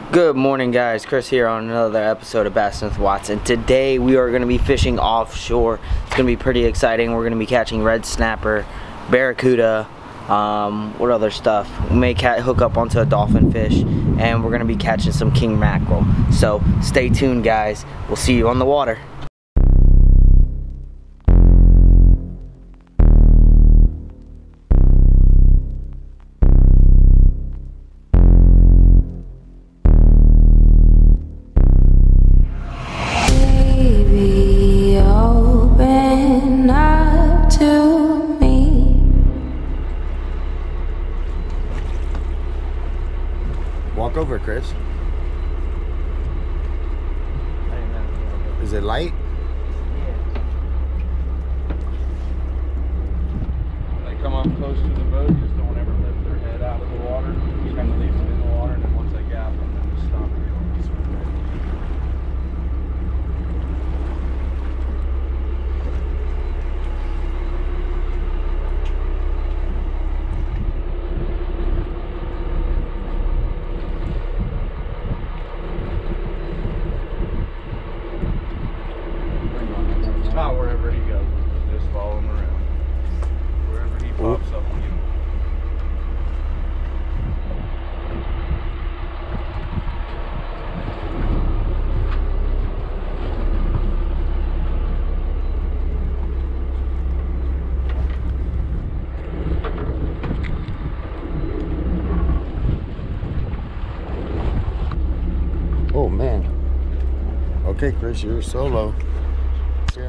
Good morning, guys. Chris here on another episode of Bass with Watson. Today we are going to be fishing offshore. It's going to be pretty exciting. We're going to be catching red snapper, barracuda, what other stuff? We may hook up onto a dolphin fish, and we're going to be catching some king mackerel. So stay tuned, guys. We'll see you on the water. Walk over, Chris. Is it light? When they come up close to the boat, just don't ever lift their head out of the water. You kind of leave them in the water, and then once they gap them, then just stop reeling. Not wherever he goes, just follow him around. Wherever he pops up, you know. Oh man. Okay, Chris, you're solo. Yeah.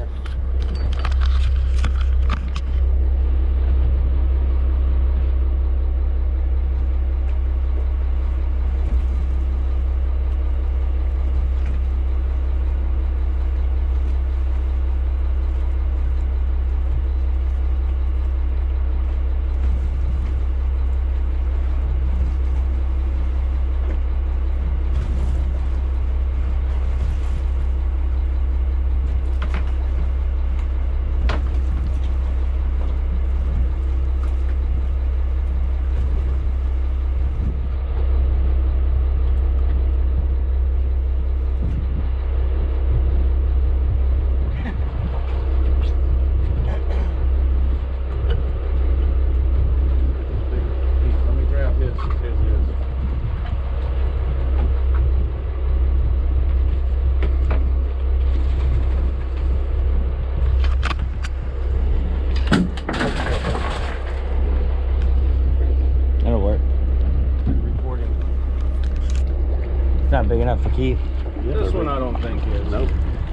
It's not big enough to keep. This one I don't think is. Nope.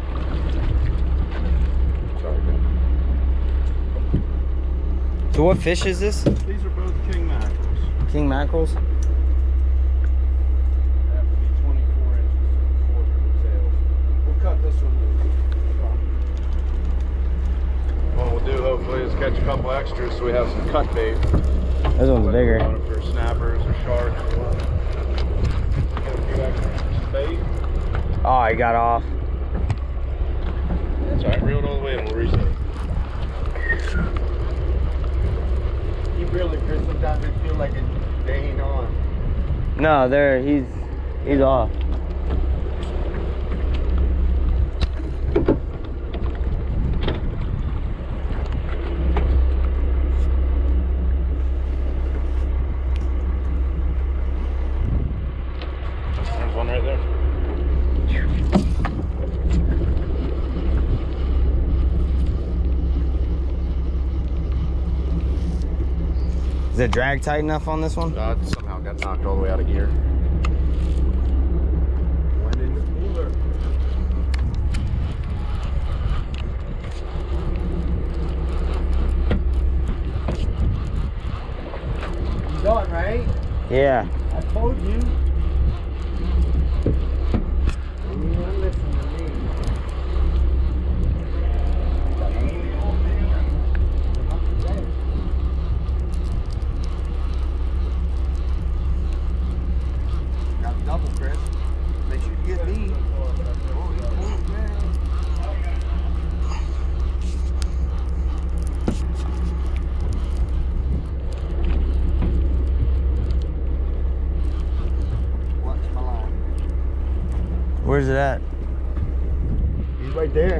Sorry, man. So what fish is this? These are both king mackerels. King mackerels? They have to be 24 inches to 1/4 of the tail. We'll cut this one loose. What we'll do hopefully is catch a couple extras so we have some cut bait. This one's bigger. For snappers or sharks or what. Bait. Oh, he got off. That's alright, reel it all the way and we'll reset it. You really, Chris, sometimes it feels like they ain't on. No, he's off. There's one right there. Is it drag tight enough on this one? It somehow got knocked all the way out of gear. Went in the cooler. He's on, right? Yeah. I told you. You don't listen to me. Where's it at? He's right there.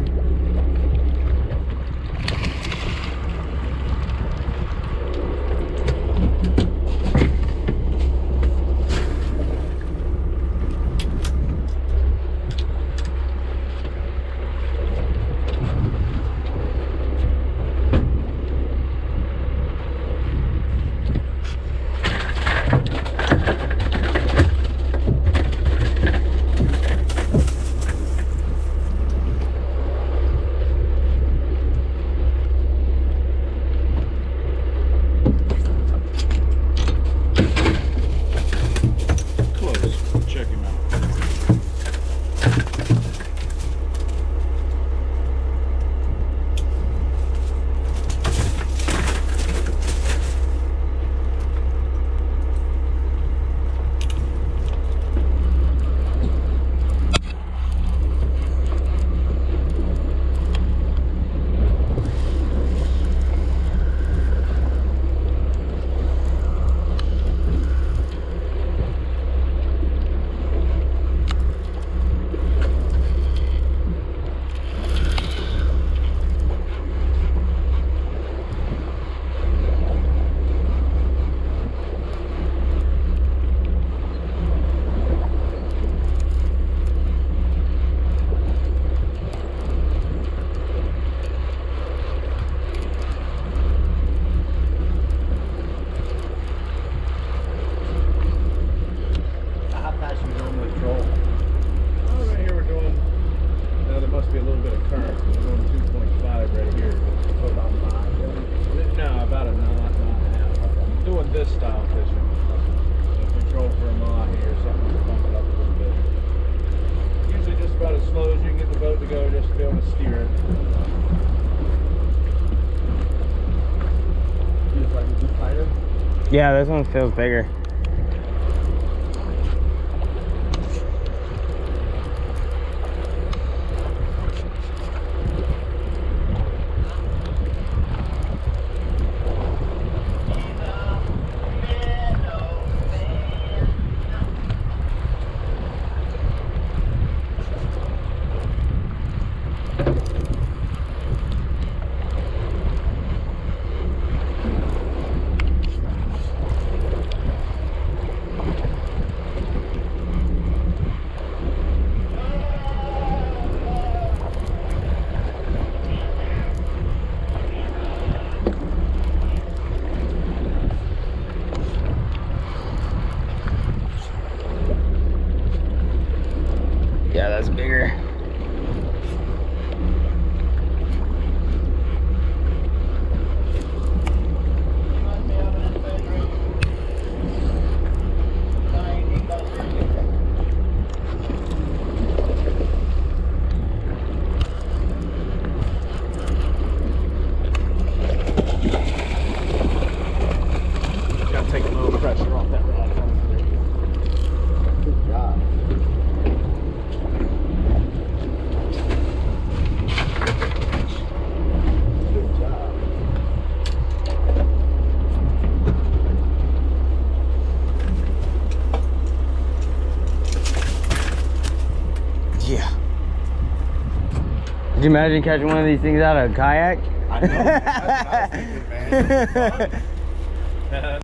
This style fishing. Control for a mahi or something to pump it up a little bit. Usually just about as slow as you can get the boat to go, just to be able to steer it. Feels like it's tighter. Yeah, this one feels bigger. Yeah, that's bigger. Gotta take a little pressure off that rod. Good job. Good job. Yeah. Could you imagine catching one of these things out of a kayak? I know. That's what I was thinking, man.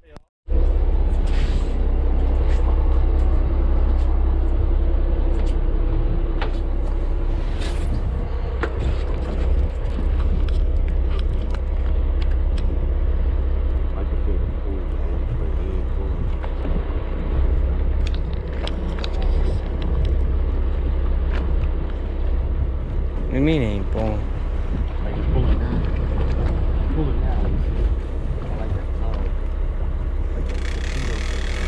I can feel the pull, man, but it ain't pulling. What do you mean it ain't pulling? Like it's pulling now. Pulling now, you see? I like that color. Like the torpedo thing.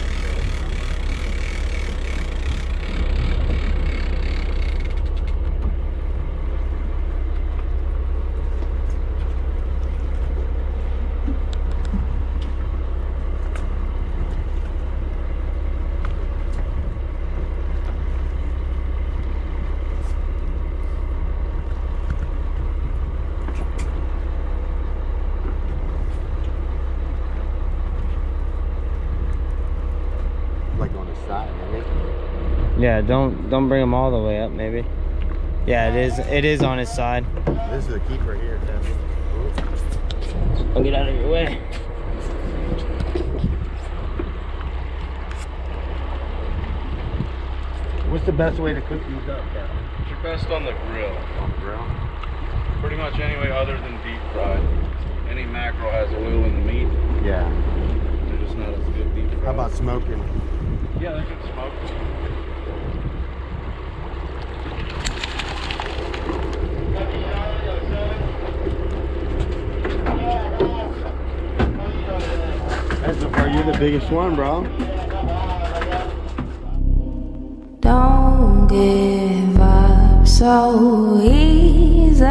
Yeah, don't bring him all the way up, maybe. Yeah, it is on his side. This is a keeper here, Tim. I'll get out of your way. What's the best way to cook these up, Cal? They're best on the grill. On the grill? Pretty much anyway other than deep fried. Any mackerel has oil in the meat. Yeah. They're just not as good deep fried. How about smoking? Yeah, they can smoke. That's so far you're the biggest one, bro. Don't give up so easily.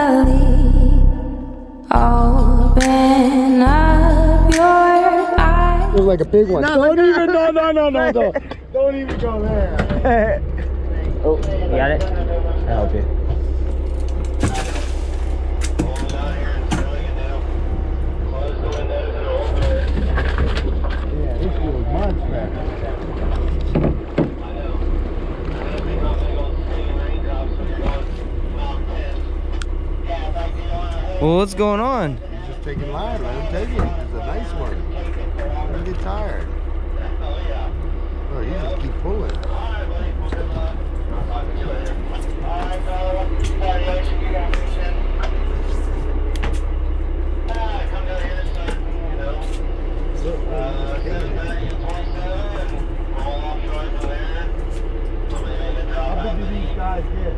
Open up your eyes. Feels like a big one. Don't even, no. Don't even go there. Oh, you got it? I'll help you. Yeah, this little monster. Well, what's going on? He's just taking line. Let him take it. It's a nice one. Don't get tired. Oh, you just keep pulling. How big do these guys get?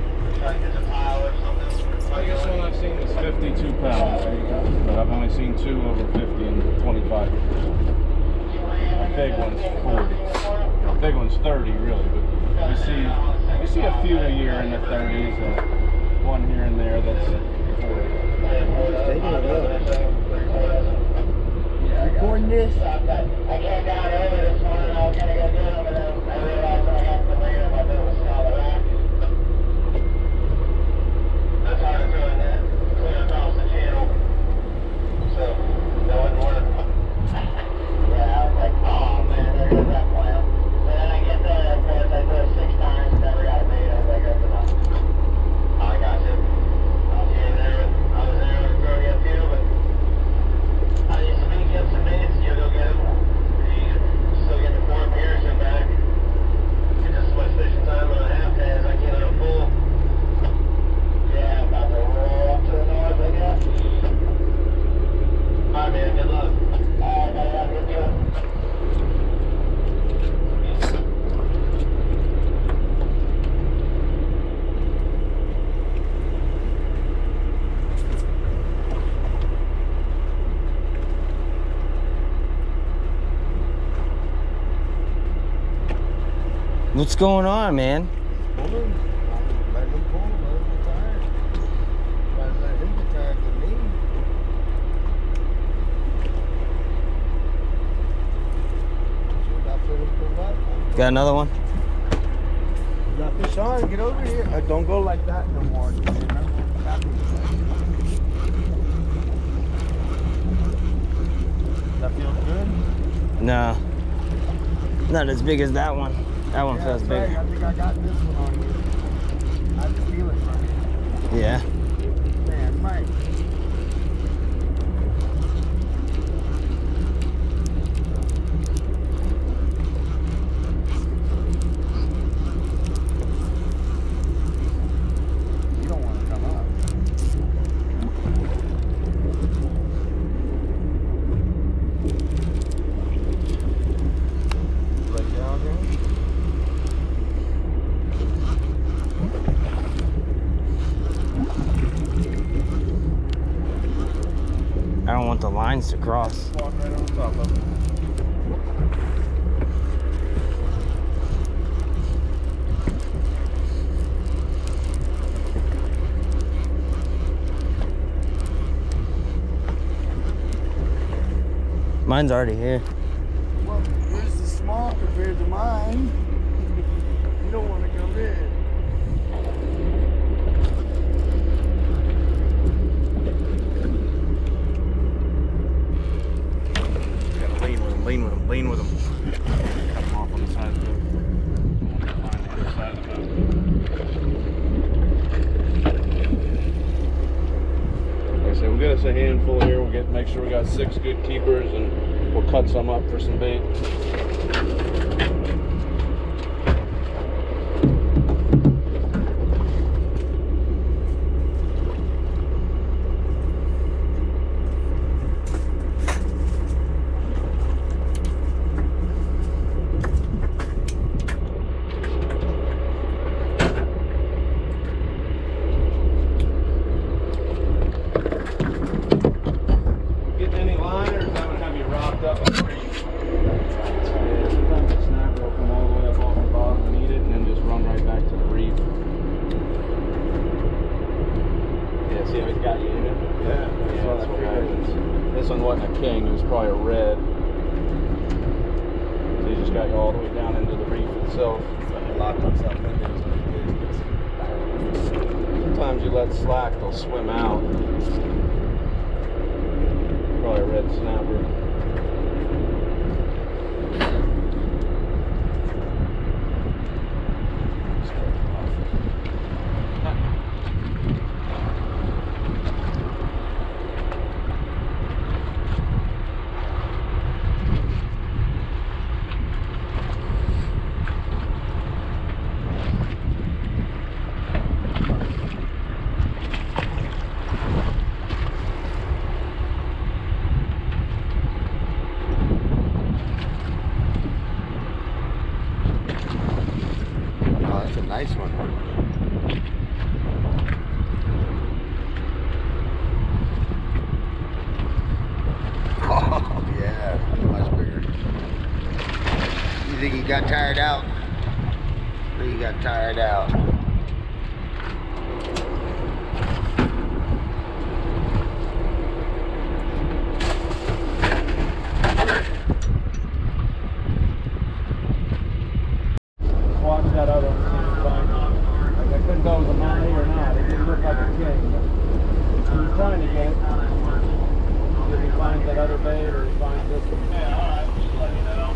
I guess one I've seen is 52 pounds, but I've only seen two over 50 in 25 years. A big one's 40. A big one's 30, really, but we see a few a year in the 30s, one here and there that's 40. Taking a look. Recording this? I came down early this morning, I was going to go do it, but then I realized that I got to leave my bit of a solid rack. That's how I'm doing that, clear across the channel. So, that wouldn't work. Yeah, I was like, oh man, there goes that plan. But then I get there, of course, I do it 6 times, never got it made. I was like, that's enough. I got you. I was there with Brody up here, but I need to make up some minutes, you go get them. You still get the 4 Pearson back. Get just as much fishing time on a half day as I can on a full. Yeah, about to roll up to the north, I guess. Alright, man, good luck. Alright, buddy, have a good trip. What's going on, man? Pulling. Let him pull. Let him get tired. Try to let him get tired than me. Got another one? You got fish on. Get over here. Don't go like that no more. That feels good? No. Not as big as that one. That one feels big. Right. I think I got this one on here. I just feel it from here. Yeah. Man, Mike. You don't want to come up. Right down here. I don't want the lines to cross. Walk right on top of it. Mine's already here. Well, yours is small compared to mine. You don't want to go big. Gotta lean with them, lean with them, lean with them. Cut them off on the side of the boat. get us a handful here. We'll make sure we got 6 good keepers, and we'll cut some up for some bait. King, it was probably a red. So he just got you all the way down into the reef itself. He locked himself in there. Sometimes you let slack, they'll swim out. Probably a red snapper. Nice one. Oh, yeah, much bigger. You think he got tired out? I think he got tired out. Watch that other one. I couldn't tell if it was a money or not. It didn't look like a king. But he was trying to get it. If he finds that other bait or he finds this one. Yeah, alright. Just let me know.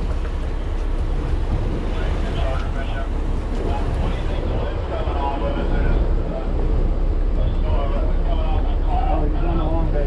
What do you think the wind's coming on with it? A storm that's coming on. Oh, he's on the long bait.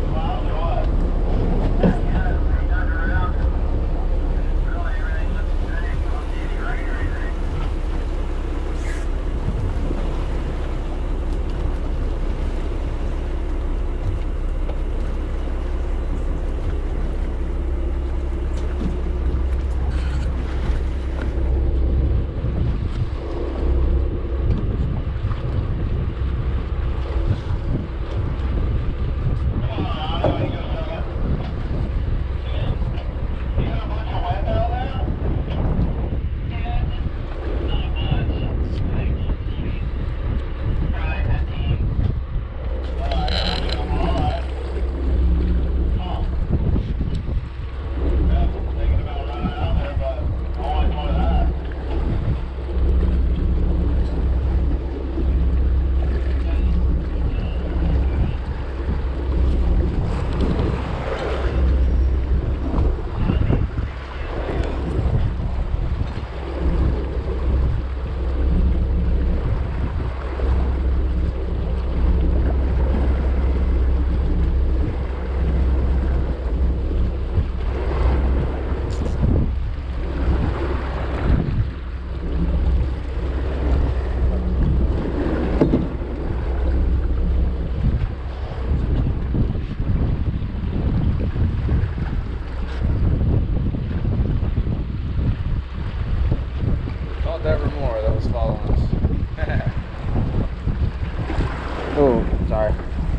Oh, sorry.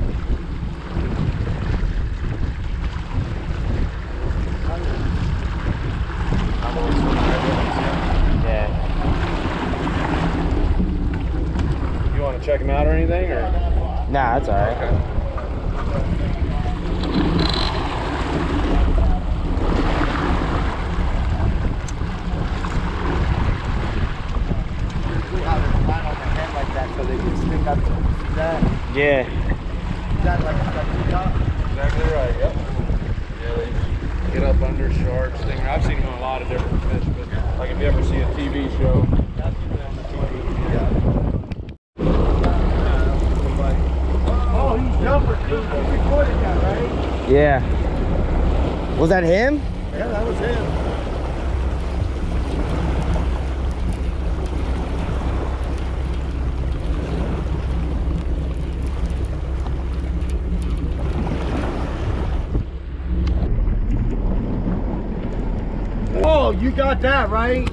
Yeah. You want to check him out or anything, or? Nah, that's alright. Okay. So they can stick up. Is that? Yeah. Is that like top? Exactly right. Yep. Yeah, they get up under sharks, stinger. I've seen them on a lot of different fish, but like if you ever see a TV show. That's usually on the TV. Yeah. Oh, he's jumping too. He's recording. Yeah. Was that him? Yeah, that was him. Oh, you got that right.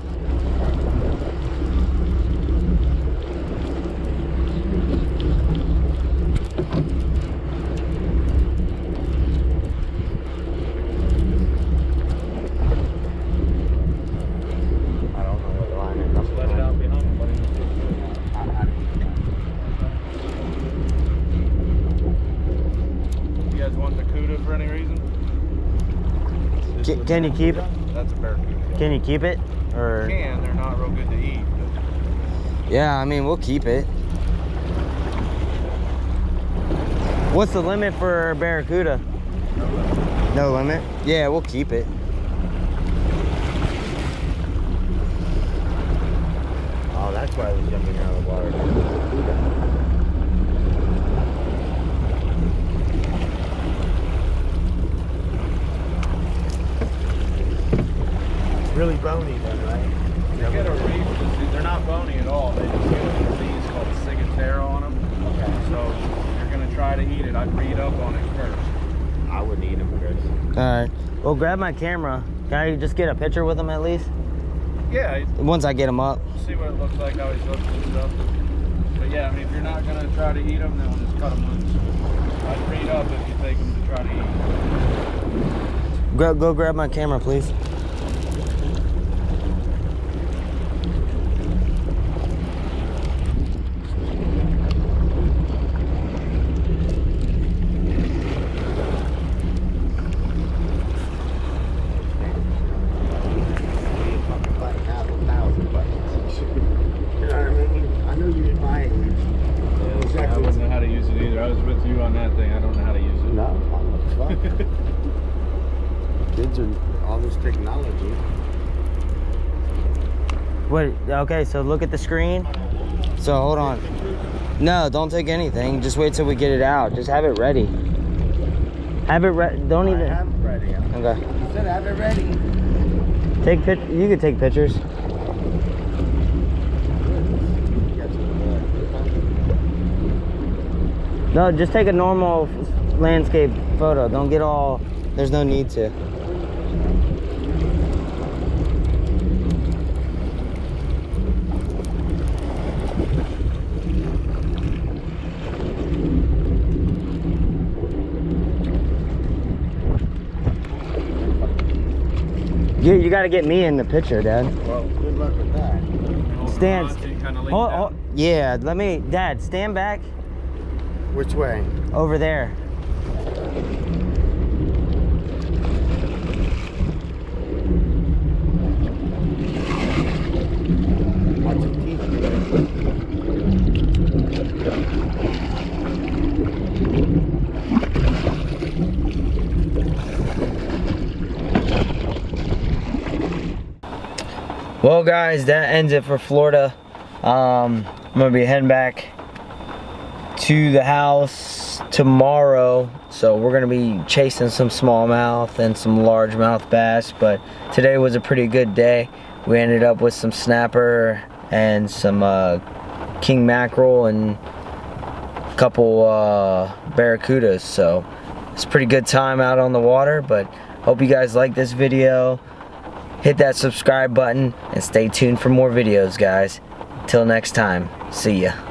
For any reason? Can you keep it? That's a barracuda. Can you keep it? Or Can, they're not real good to eat. But yeah, I mean, we'll keep it. What's the limit for barracuda? No limit? Yeah, we'll keep it. Oh, that's why I was jumping out of the water. Really bony then, right? you get a reef, they're not bony at all. They just get a disease called ciguatera on them. Okay. So if you're gonna try to eat it, I'd read up on it first. I wouldn't eat them, Chris. Alright. Well, grab my camera. Can I just get a picture with him at least? Yeah, Once I get him up. see what it looks like, how he's looking and stuff. But yeah, I mean, if you're not gonna try to eat them, then we'll just cut them loose. I'd read up if you take them to try to eat. Go grab my camera, please. I wouldn't know how to use it either. I was with you on that thing. I don't know how to use it. No, it's fun. Kids are all this technology. Wait, okay, so look at the screen. So hold on. No, don't take anything. Just wait till we get it out. Just have it ready. Have it ready. Don't even. I have it ready. Okay. You said have it ready. Take you can take pictures. No, just take a normal landscape photo. Don't get all. There's no need to. You got to get me in the picture, Dad. Well, good luck with that. Stand. Oh, yeah, let me, Dad, stand back Which way? over there. Watch your teeth. Well, guys, that ends it for Florida. I'm gonna be heading back to the house tomorrow, so we're gonna be chasing some smallmouth and some largemouth bass. But today was a pretty good day. We ended up with some snapper and some king mackerel and a couple barracudas, so it's a pretty good time out on the water. But hope you guys like this video. Hit that subscribe button and stay tuned for more videos, guys. Till next time, see ya.